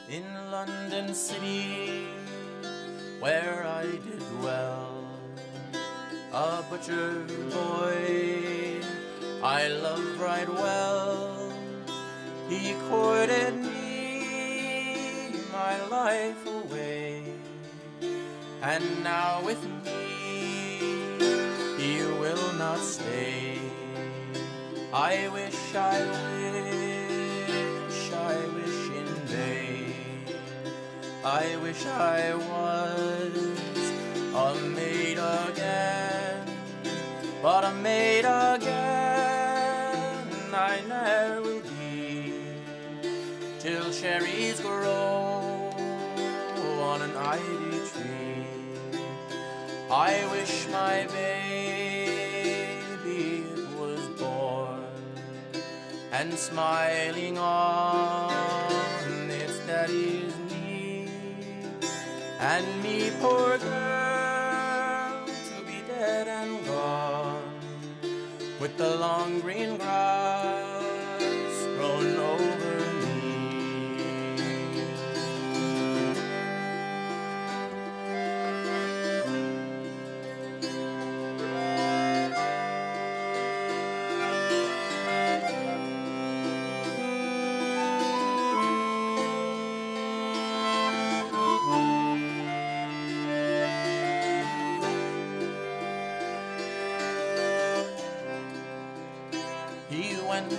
in London City, where I did well. A butcher boy I loved right well. He courted me my life away, and now with me he will not stay. I wish in vain. I wish I was a maid again, but a maid again I ne'er will be, till cherries grow on an ivy tree. I wish my baby was born and smiling on its daddy's knee, and me, poor girl, to be dead and gone, with the long green grass grown over me. He went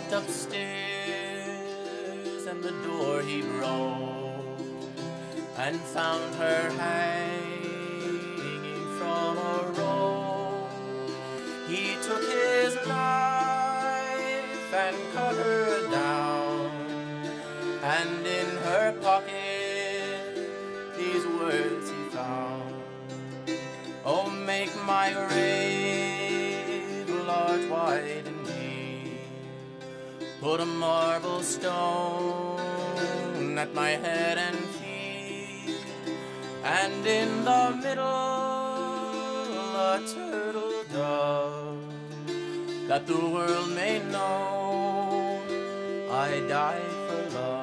upstairs and the door he broke, and found her hanging from a rope. He took his knife and cut her down, and in her pocket these words he found: "Oh, make my grave large, wide, and put a marble stone at my head and feet, and in the middle a turtle dove, that the world may know I died for love."